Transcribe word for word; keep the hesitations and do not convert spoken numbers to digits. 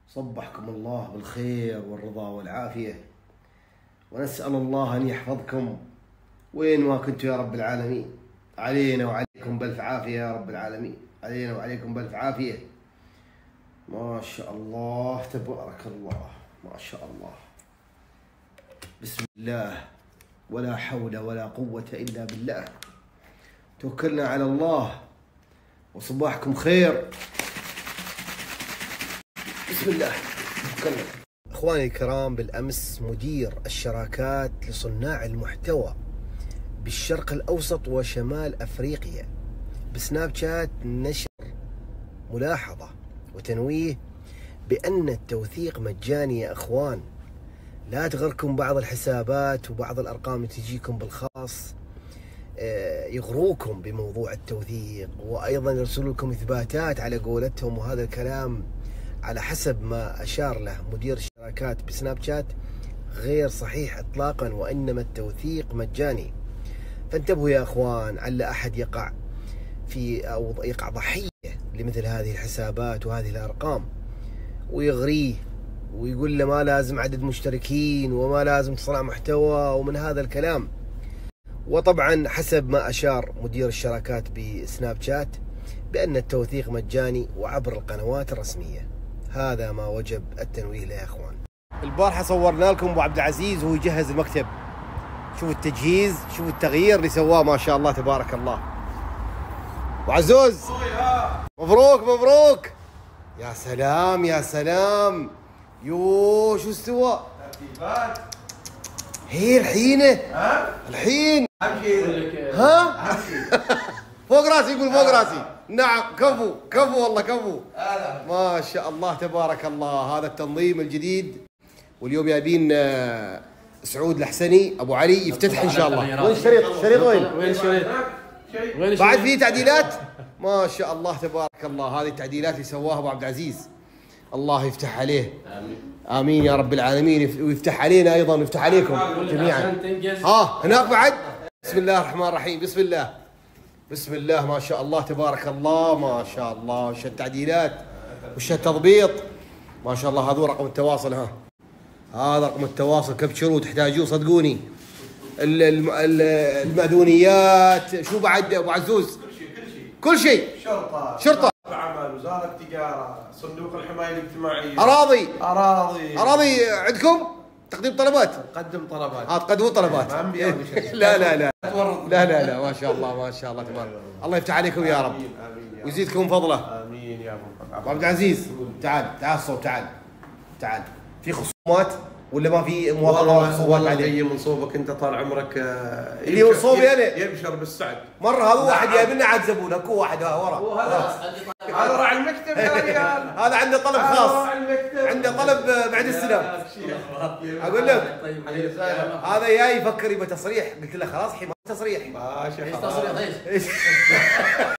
صبحكم الله بالخير والرضا والعافية، ونسأل الله أن يحفظكم وين ما كنتوا يا رب العالمين. علينا وعليكم بألف عافية يا رب العالمين، علينا وعليكم بألف عافية. ما شاء الله تبارك الله، ما شاء الله، بسم الله، ولا حول ولا قوة إلا بالله. توكلنا على الله، وصباحكم خير. بسم الله توكلنا. اخواني الكرام، بالامس مدير الشراكات لصناع المحتوى بالشرق الاوسط وشمال افريقيا بسناب شات نشر ملاحظة وتنويه بأن التوثيق مجاني يا اخوان. لا تغركم بعض الحسابات وبعض الارقام اللي تجيكم بالخاص يغروكم بموضوع التوثيق، وايضا يرسلوا لكم اثباتات على قولتهم، وهذا الكلام على حسب ما اشار له مدير الشراكات بسناب شات غير صحيح اطلاقا، وانما التوثيق مجاني. فانتبهوا يا اخوان، على احد يقع في او يقع ضحيه لمثل هذه الحسابات وهذه الارقام ويغريه ويقول له ما لازم عدد مشتركين وما لازم تصنع محتوى ومن هذا الكلام. وطبعا حسب ما اشار مدير الشراكات بسناب شات بان التوثيق مجاني وعبر القنوات الرسميه. هذا ما وجب التنويه له يا اخوان. البارحه صورنا لكم ابو عبد العزيز وهو يجهز المكتب. شوفوا التجهيز، شوفوا التغيير اللي سواه، ما شاء الله تبارك الله. وعزوز مبروك مبروك، يا سلام يا سلام. يو شو استوى؟ ترتيبات هي الحين ها الحين ها فوق راسي، يقول فوق راسي. نعم كفو كفو والله كفو، ما شاء الله تبارك الله. هذا التنظيم الجديد، واليوم جايبين سعود الحسني ابو علي يفتتح ان شاء الله. وين الشريط؟ الشريط وين؟ وين الشريط؟ بعد فيه تعديلات؟ ما شاء الله تبارك الله. هذه التعديلات اللي سواها ابو عبد العزيز، الله يفتح عليه. امين امين يا رب العالمين، ويفتح علينا ايضا ويفتح عليكم جميعا. ها هناك بعد. بسم الله الرحمن الرحيم، بسم الله بسم الله، ما شاء الله تبارك الله، ما شاء الله. وش التعديلات وش التضبيط، ما شاء الله. هذا رقم التواصل، ها هذا رقم التواصل، كبشروا تحتاجوه صدقوني. المأذونيات، شو بعد ابو عزوز؟ كل شيء كل شيء كل شيء شرطه شرطه عمل، وزاره تجاره، صندوق الحمايه الاجتماعيه، اراضي اراضي اراضي عندكم تقديم طلبات؟ نقدم طلبات. اه تقدمون طلبات؟ ما لا لا لا لا لا لا، ما شاء الله ما شاء الله تبارك الله. يفتح عليكم يا رب ويزيدكم فضله. امين يا ابو عبد العزيز. تعال تعال صوب، تعال تعال. في خصومات ولا ما في موافقه خصومات عليه؟ من صوبك انت طال عمرك اللي من صوبي انا يبشر بالسعد. مره هذا واحد جايب لنا عاد زبون، اكو واحد ورا. هذا راعي المكتب يا ريال. هذا عنده طلب خاص، عنده طلب بعد السلام. اقول لك هذا جاي يفكر يبغى تصريح، قلت له خلاص حين تصريح. ما شاء الله. ايش تصريح ايش؟